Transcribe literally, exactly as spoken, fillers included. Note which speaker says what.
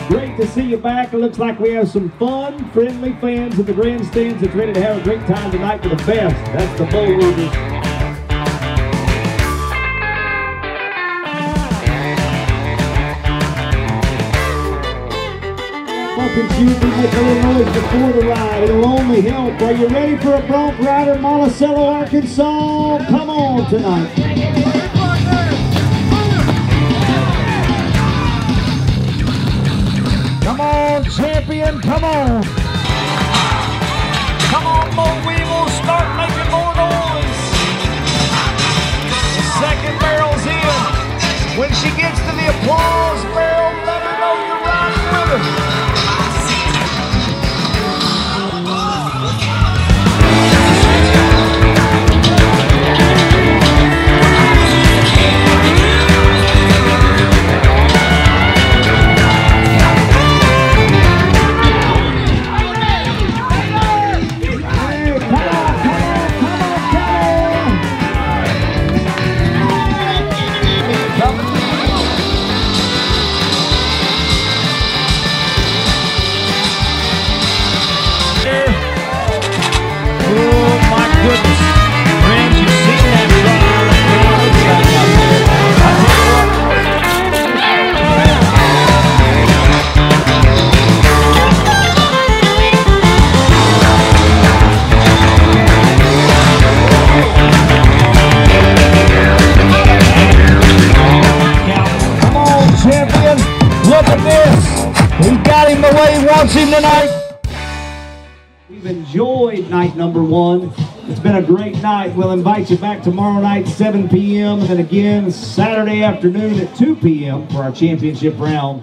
Speaker 1: Great to see you back. It looks like we have some fun, friendly fans in the grandstands that's ready to have a great time tonight for the best. That's the Boll Weevils. Fucking you make a little noise before the ride. It'll only help. Are you ready for a bronc rider, Monticello, Arkansas? Come on tonight. Come on, champion, come on.
Speaker 2: Come on, Boll Weevils, start making more noise. The second barrel's in. When she gets to the applause barrel, let her know you're riding with her. The way he wants him tonight.
Speaker 1: We've enjoyed night number one. It's been a great night. We'll invite you back tomorrow night, seven p m and then again Saturday afternoon at two p m for our championship round.